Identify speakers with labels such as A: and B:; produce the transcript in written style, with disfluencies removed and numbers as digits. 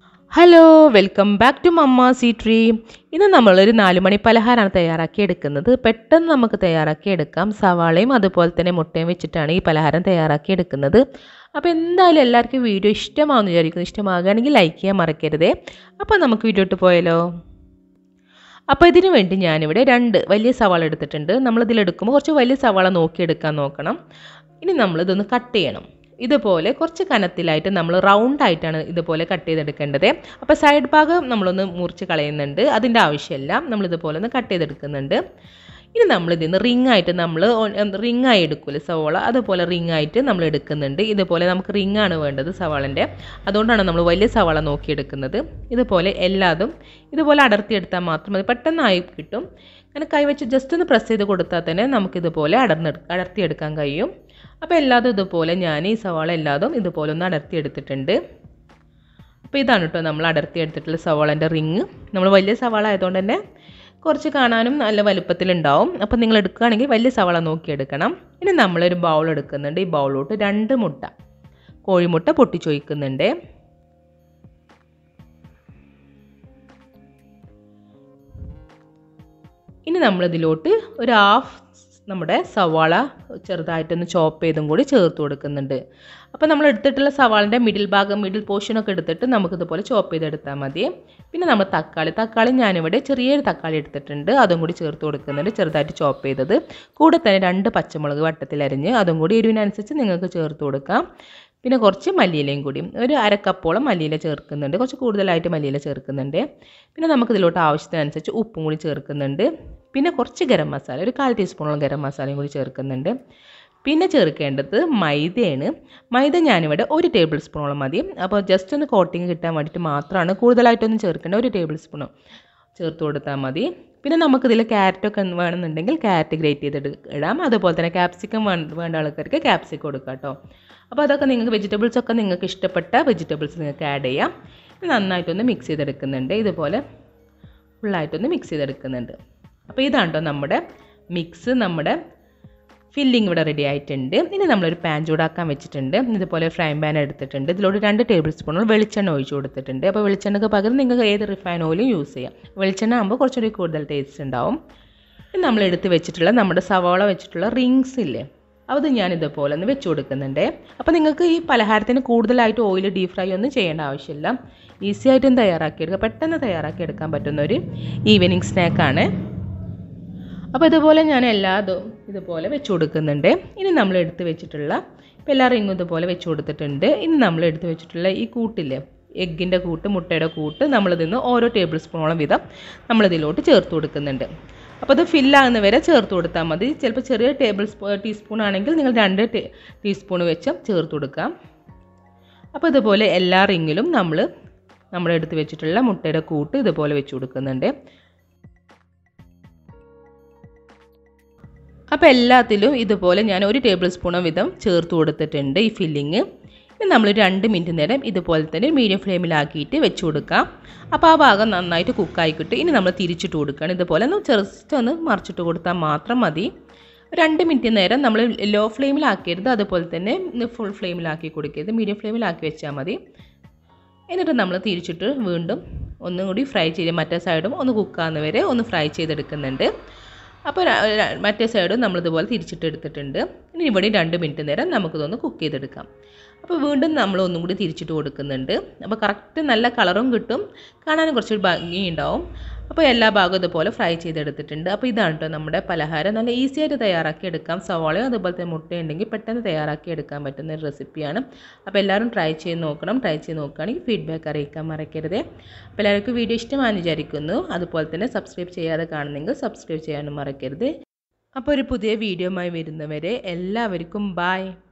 A: Hello welcome back to Mamma's Eatery. ഇന്ന് നമ്മളൊരു 4 മണി പലഹാരമാണ് തയ്യാറാക്കി എടുക്കുന്നത്. പെട്ടെന്ന് നമുക്ക് തയ്യാറാക്കി എടുക്കാം. സവാളയും അതുപോലെ തന്നെ മുട്ടയും വെച്ചിട്ടാണ് ഈ പലഹാരം തയ്യാറാക്കി എടുക്കുന്നത്. അപ്പോൾ എന്തായാലും എല്ലാവർക്കും വീഡിയോ ഇഷ്ടമാവുമെന്ന് വിചാരിക്കുന്നു. ഇഷ്ടമാകുകയാണെങ്കിൽ ലൈക്ക് ചെയ്യാൻ മറക്കരുതേ. അപ്പോൾ നമുക്ക് വീഡിയോ ഇട്ട് പോയാലോ. അപ്പോൾ ഇതിനു വേണ്ടി ഞാനിവിടെ 2 വലിയ സവാള എടുത്തിട്ടുണ്ട്. നമ്മളിതിലെടുക്കുമ്പോൾ കുറച്ച് വലിയ സവാള നോക്കിയെടുക്കാൻ നോക്കണം. ഇനി നമ്മളിതൊന്ന് കട്ട് ചെയ്യണം. ഇതുപോലെ കുറച്ച് കനത്തിലായിട്ട് നമ്മൾ റൗണ്ട് ആയിട്ടാണ് ഇതുപോലെ കട്ട് ചെയ്തെടുക്കേണ്ടത്. അപ്പോൾ സൈഡ് ഭാഗം നമ്മളൊന്ന് മുറിച്ച് കളയുന്നുണ്ട്, അതിൻ്റെ ആവശ്യമില്ല. നമ്മളിതുപോലെ ഒന്ന് കട്ട് ചെയ്തെടുക്കുന്നുണ്ട്. ഇനി നമ്മളിതിന്ന് റിങ്ങായിട്ട് റിങ്ങായി എടുക്കില്ല സവാള, അതുപോലെ റിങ്ങായിട്ട് നമ്മൾ എടുക്കുന്നുണ്ട്. ഇതുപോലെ നമുക്ക് റിങ്ങാണ് വേണ്ടത് സവാളൻ്റെ, അതുകൊണ്ടാണ് നമ്മൾ വലിയ സവാള നോക്കിയെടുക്കുന്നത്. ഇതുപോലെ എല്ലാതും ഇതുപോലെ അടർത്തിയെടുത്താൽ മാത്രം മതി, പെട്ടെന്നായി കിട്ടും. അങ്ങനെ കൈവച്ച് ജസ്റ്റ് ഒന്ന് പ്രസ് ചെയ്ത് കൊടുത്താൽ തന്നെ നമുക്കിതുപോലെ അടർത്തിയെടുക്കാൻ കഴിയും. അപ്പോൾ എല്ലാതും ഇതുപോലെ ഞാൻ ഈ സവാള എല്ലാതും ഇതുപോലെ ഒന്ന് അടർത്തിയെടുത്തിട്ടുണ്ട്. അപ്പോൾ ഇതാണ് കേട്ടോ നമ്മൾ അടർത്തിയെടുത്തിട്ടുള്ള സവാളൻ്റെ റിങ്. നമ്മൾ വലിയ സവാള ആയതുകൊണ്ട് തന്നെ കുറച്ച് കാണാനും നല്ല വലുപ്പത്തിലുണ്ടാവും. അപ്പോൾ നിങ്ങൾ എടുക്കുകയാണെങ്കിൽ വലിയ സവാള നോക്കിയെടുക്കണം. ഇനി നമ്മളൊരു ബൗൾ എടുക്കുന്നുണ്ട്. ഈ ബൗളിലോട്ട് 2 മുട്ട, കോഴിമുട്ട പൊട്ടിച്ചൊഴിക്കുന്നുണ്ട്. ഇനി നമ്മളിതിലോട്ട് ഒരു ഹാഫ് നമ്മുടെ സവാള ചെറുതായിട്ടൊന്ന് ചോപ്പ് ചെയ്തും കൂടി ചേർത്ത് കൊടുക്കുന്നുണ്ട്. അപ്പോൾ നമ്മൾ എടുത്തിട്ടുള്ള സവാളിൻ്റെ മിഡിൽ പോർഷനൊക്കെ എടുത്തിട്ട് നമുക്കിതുപോലെ ചോപ്പ് ചെയ്തെടുത്താൽ മതി. പിന്നെ നമ്മൾ തക്കാളി ഞാനിവിടെ ചെറിയൊരു തക്കാളി എടുത്തിട്ടുണ്ട്, അതും കൂടി ചേർത്ത് കൊടുക്കുന്നുണ്ട്, ചെറുതായിട്ട് ചോപ്പ് ചെയ്തത്. കൂടെ തന്നെ 2 പച്ചമുളക് വട്ടത്തിലരിഞ്ഞ് അതും കൂടി എരിവിനനുസരിച്ച് നിങ്ങൾക്ക് ചേർത്ത് കൊടുക്കാം. പിന്നെ കുറച്ച് മല്ലിയിലയും കൂടി, ഒരു 1/2 കപ്പോളം മല്ലിയില ചേർക്കുന്നുണ്ട്, കുറച്ച് കൂടുതലായിട്ട് മല്ലിയില ചേർക്കുന്നുണ്ട്. പിന്നെ നമുക്കിതിലോട്ട് ആവശ്യത്തിനനുസരിച്ച് ഉപ്പും കൂടി ചേർക്കുന്നുണ്ട്. പിന്നെ കുറച്ച് ഗരം മസാല, ഒരു 1/4 ടീസ്പൂണോളം ഗരം മസാലയും കൂടി ചേർക്കുന്നുണ്ട്. പിന്നെ ചേർക്കേണ്ടത് മൈദയാണ്. മൈദ ഞാനിവിടെ 1 ടേബിൾ സ്പൂണോളം മതി. അപ്പോൾ ജസ്റ്റ് ഒന്ന് കോട്ടിങ് കിട്ടാൻ വേണ്ടിയിട്ട് മാത്രമാണ്, കൂടുതലായിട്ടൊന്നും ചേർക്കേണ്ട, 1 ടേബിൾ സ്പൂണോ ചേർത്ത് കൊടുത്താൽ മതി. പിന്നെ നമുക്കിതിൽ ക്യാരറ്റൊക്കെ വേണമെന്നുണ്ടെങ്കിൽ ക്യാരറ്റ് ഗ്രേറ്റ് ചെയ്ത് ഇടാം. അതുപോലെ തന്നെ ക്യാപ്സിക്കം വേണ്ട ആൾക്കാർക്ക് ക്യാപ്സിക്കം കൊടുക്കാം കേട്ടോ. അപ്പോൾ അതൊക്കെ നിങ്ങൾക്ക് വെജിറ്റബിൾസൊക്കെ നിങ്ങൾക്ക് ഇഷ്ടപ്പെട്ട വെജിറ്റബിൾസ് നിങ്ങൾക്ക് ആഡ് ചെയ്യാം. നന്നായിട്ടൊന്ന് മിക്സ് ചെയ്തെടുക്കുന്നുണ്ട്, ഇതുപോലെ ഫുള്ളായിട്ടൊന്ന് മിക്സ് ചെയ്തെടുക്കുന്നുണ്ട്. അപ്പോൾ ഇതാണ് കേട്ടോ നമ്മുടെ മിക്സ്, നമ്മുടെ ഫില്ലിംഗ് ഇവിടെ റെഡി ആയിട്ടുണ്ട്. ഇനി നമ്മളൊരു പാൻ ചൂടാക്കാൻ വെച്ചിട്ടുണ്ട്. ഇതുപോലെ ഫ്രൈ പാൻ എടുത്തിട്ടുണ്ട്. ഇതിലോട്ട് 2 ടേബിൾ സ്പൂണോളം വെളിച്ചെണ്ണ ഒഴിച്ച് കൊടുത്തിട്ടുണ്ട്. അപ്പോൾ വെളിച്ചെണ്ണയ്ക്ക് പകരം നിങ്ങൾക്ക് ഏത് റിഫൈൻ ഓയിലും യൂസ് ചെയ്യാം. വെളിച്ചെണ്ണ ആകുമ്പോൾ കുറച്ചുകൂടി കൂടുതൽ ടേസ്റ്റ് ഉണ്ടാവും. ഇനി നമ്മൾ എടുത്ത് വെച്ചിട്ടുള്ള നമ്മുടെ സവാള വെച്ചിട്ടുള്ള റിങ്സ് ഇല്ലേ, അത് ഞാൻ ഇതുപോലെ ഒന്ന് വെച്ച് കൊടുക്കുന്നുണ്ട്. അപ്പോൾ നിങ്ങൾക്ക് ഈ പലഹാരത്തിന് കൂടുതലായിട്ട് ഓയിൽ ഡീപ് ഫ്രൈ ഒന്നും ചെയ്യേണ്ട ആവശ്യമില്ല. ഈസി ആയിട്ടും തയ്യാറാക്കിയെടുക്കുക, പെട്ടെന്ന് തയ്യാറാക്കിയെടുക്കാൻ പറ്റുന്ന ഒരു ഈവനിങ് സ്നാക്കാണ്. അപ്പോൾ ഇതുപോലെ ഞാൻ എല്ലാതും ഇതുപോലെ വെച്ച് കൊടുക്കുന്നുണ്ട്. ഇനി നമ്മൾ എടുത്ത് വെച്ചിട്ടുള്ള ഇപ്പോൾ എല്ലാ റിങ്ങും ഇതുപോലെ വെച്ച് കൊടുത്തിട്ടുണ്ട്. ഇനി നമ്മൾ എടുത്ത് വെച്ചിട്ടുള്ള ഈ കൂട്ടില്ലേ, എഗ്ഗിൻ്റെ കൂട്ട്, മുട്ടയുടെ കൂട്ട്, നമ്മളിതിന്ന് ഓരോ ടേബിൾ സ്പൂണോളം വീതം നമ്മളിതിലോട്ട് ചേർത്ത് കൊടുക്കുന്നുണ്ട്. അപ്പോൾ അത് ഫില്ലാകുന്ന വരെ ചേർത്ത് കൊടുത്താൽ മതി. ചിലപ്പോൾ ചെറിയ ടീസ്പൂൺ ആണെങ്കിൽ നിങ്ങൾ 2 ടീസ്പൂൺ വെച്ച് ചേർത്ത് കൊടുക്കാം. അപ്പോൾ ഇതുപോലെ എല്ലാ റിങ്ങിലും നമ്മളെടുത്ത് വെച്ചിട്ടുള്ള മുട്ടയുടെ കൂട്ട് ഇതുപോലെ വെച്ച് കൊടുക്കുന്നുണ്ട്. അപ്പോൾ എല്ലാത്തിലും ഇതുപോലെ ഞാൻ 1 ടേബിൾ സ്പൂണോ വീതം ചേർത്ത് കൊടുത്തിട്ടുണ്ട് ഈ ഫില്ലിങ്. ഇനി നമ്മൾ 2 മിനിറ്റ് നേരം ഇതുപോലെ തന്നെ മീഡിയം ഫ്ലെയിമിലാക്കിയിട്ട് വെച്ച് കൊടുക്കാം. അപ്പോൾ ആ ഭാഗം നന്നായിട്ട് കുക്കായി കിട്ടും. ഇനി നമ്മൾ തിരിച്ചിട്ട് കൊടുക്കുകയാണ്. ഇതുപോലെ ഒന്ന് മറിച്ചിട്ട് കൊടുത്താൽ മാത്രം മതി. 2 മിനിറ്റ് നേരം നമ്മൾ ലോ ഫ്ലെയിമിലാക്കരുത്, അതുപോലെ തന്നെ ഫുൾ ഫ്ലെയിമിലാക്കി കൊടുക്കരുത്, മീഡിയം ഫ്ലെയിമിലാക്കി വെച്ചാൽ മതി. എന്നിട്ട് നമ്മൾ തിരിച്ചിട്ട് വീണ്ടും ഒന്നും കൂടി ഫ്രൈ ചെയ്ത് മറ്റേ സൈഡും ഒന്ന് കുക്കാകുന്ന വരെ ഒന്ന് ഫ്രൈ ചെയ്തെടുക്കുന്നുണ്ട്. അപ്പോൾ മറ്റേ സൈഡും നമ്മളിതുപോലെ തിരിച്ചിട്ട് എടുത്തിട്ടുണ്ട്. ഇനി ഇവിടെ 2 മിനിറ്റ് നേരം നമുക്കിതൊന്ന് കുക്ക് ചെയ്തെടുക്കാം. അപ്പോൾ വീണ്ടും നമ്മൾ ഒന്നും കൂടി തിരിച്ചിട്ട് കൊടുക്കുന്നുണ്ട്. അപ്പോൾ കറക്റ്റ് നല്ല കളറും കിട്ടും, കാണാനും കുറച്ച് ഭംഗിയുണ്ടാവും. അപ്പോൾ എല്ലാ ഭാഗവും ഇതുപോലെ ഫ്രൈ ചെയ്തെടുത്തിട്ടുണ്ട്. അപ്പോൾ ഇതാണ് കേട്ടോ നമ്മുടെ പലഹാരം. നല്ല ഈസി ആയിട്ട് തയ്യാറാക്കി എടുക്കാം. സവാളയും അതുപോലെ തന്നെ മുട്ടയുണ്ടെങ്കിൽ പെട്ടെന്ന് തയ്യാറാക്കി എടുക്കാൻ പറ്റുന്ന ഒരു റെസിപ്പിയാണ്. അപ്പോൾ എല്ലാവരും ട്രൈ ചെയ്ത് നോക്കണം. ട്രൈ ചെയ്ത് നോക്കുകയാണെങ്കിൽ ഫീഡ്ബാക്ക് അറിയിക്കാൻ മറക്കരുത്. അപ്പോൾ എല്ലാവർക്കും വീഡിയോ ഇഷ്ടമാണെന്ന് വിചാരിക്കുന്നു. അതുപോലെ തന്നെ സബ്സ്ക്രൈബ് ചെയ്യാതെ കാണുന്നെങ്കിൽ സബ്സ്ക്രൈബ് ചെയ്യാനും മറക്കരുത്. അപ്പോൾ ഒരു പുതിയ വീഡിയോയുമായി വരുന്നവരെ എല്ലാവർക്കും ബൈ.